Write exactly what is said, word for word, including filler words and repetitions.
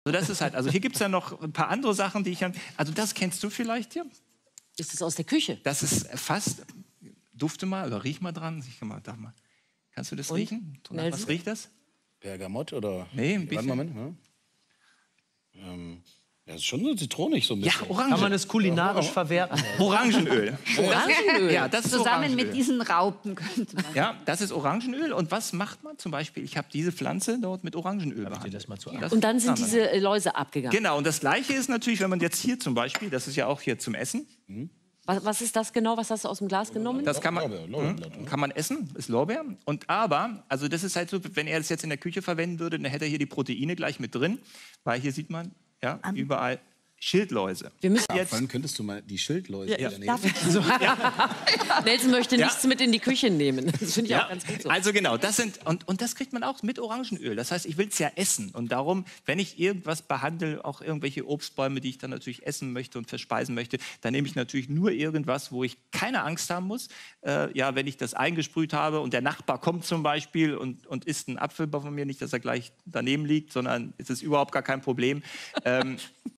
Also das ist halt, also hier gibt es ja noch ein paar andere Sachen, die ich an, also das kennst du vielleicht hier? Ist das aus der Küche? Das ist fast, dufte mal oder riech mal dran. Sieh mal, da mal. Kannst du das Und? riechen? Nach was riecht das? Bergamott oder? Nee, ein bisschen. Warte, Moment, ne? ähm, ja, ist schon so zitronig so ein Ja, bisschen. Orange. Kann man es kulinarisch verwerten? Orangenöl. Orangenöl. Ja, das ist Zusammen Orangenöl. mit diesen Raupen könnte man. Ja, das ist Orangenöl. Und was macht man zum Beispiel? Ich habe diese Pflanze dort mit Orangenöl Hab ich dir behandelt. das mal zu Das Und dann sind kann man. diese äh, Läuse abgegangen. Genau, und das Gleiche ist natürlich, wenn man jetzt hier zum Beispiel, das ist ja auch hier zum Essen, Was, was ist das genau? Was hast du aus dem Glas genommen? das kann man, Lorbeer, Lorbeerblatt, hm, kann man essen, ist Lorbeer. Und aber, also das ist halt so, wenn er das jetzt in der Küche verwenden würde, dann hätte er hier die Proteine gleich mit drin, weil hier sieht man, ja, überall Schildläuse. Wir müssen Ja, jetzt. wann könntest du mal die Schildläuse Ja, wieder darf nehmen? ich so? Nelson möchte Ja. nichts mit in die Küche nehmen. Das finde ich Ja, auch ganz gut so. also genau, das sind, und, und das kriegt man auch mit Orangenöl. Das heißt, ich will es ja essen. Und darum, wenn ich irgendwas behandle, auch irgendwelche Obstbäume, die ich dann natürlich essen möchte und verspeisen möchte, dann nehme ich natürlich nur irgendwas, wo ich keine Angst haben muss. Äh, ja, wenn ich das eingesprüht habe und der Nachbar kommt zum Beispiel und, und isst einen Apfelbaum von mir, nicht, dass er gleich daneben liegt, sondern es ist überhaupt gar kein Problem. ähm,